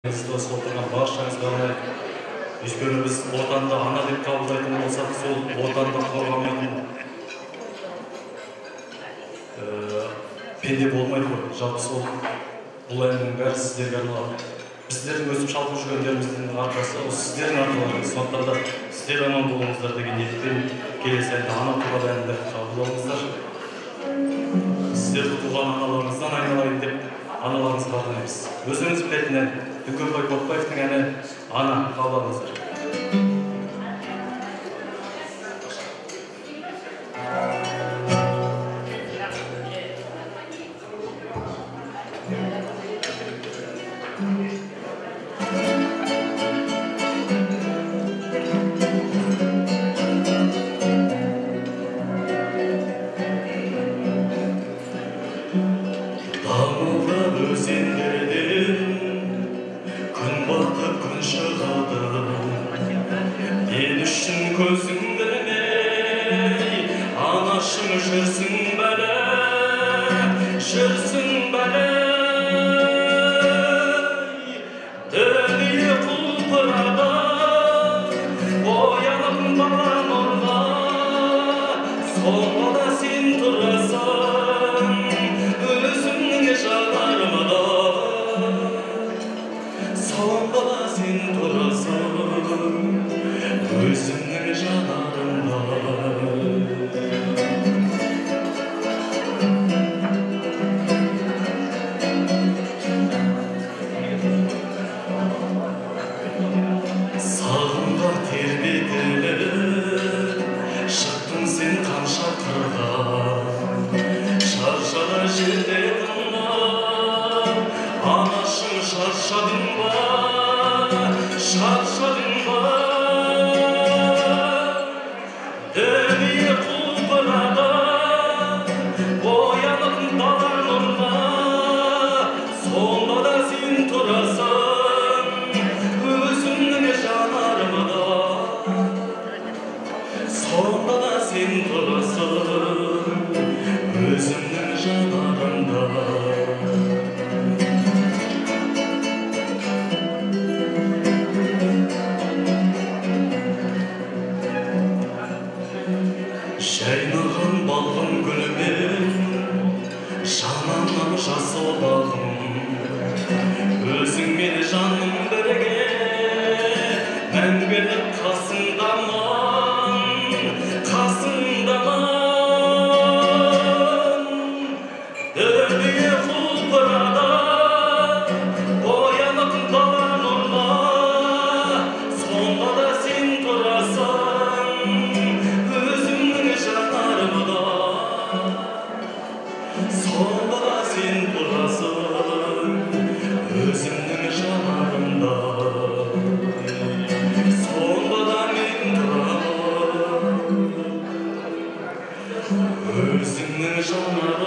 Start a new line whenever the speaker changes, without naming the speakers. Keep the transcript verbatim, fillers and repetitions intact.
Сіз отырған баршаңызға өйткені біз отанды ана деп қабылдайтын болсақ, сол отанды қорғамайтын пенде болмайды ғой. Жалпы сол бұл әннің бәрі сіздерге арналған. Біздердің өсіп шалқып жүргендеріміздің арқасы осы сіздердің арқаларыңыз. Сондықтан да сіздер аман болыңыздар деген ниетпен келесі әнді ана туралы әнді қабылдаңыздар. Сіздерді туған аналарыңыздан айналайын деп аналарыңызға арнаймыз. Өзіңіз білетін ән Дүкенбай Көпбаевтың әні «Ана» қабылдаңыздар.
Özümün canları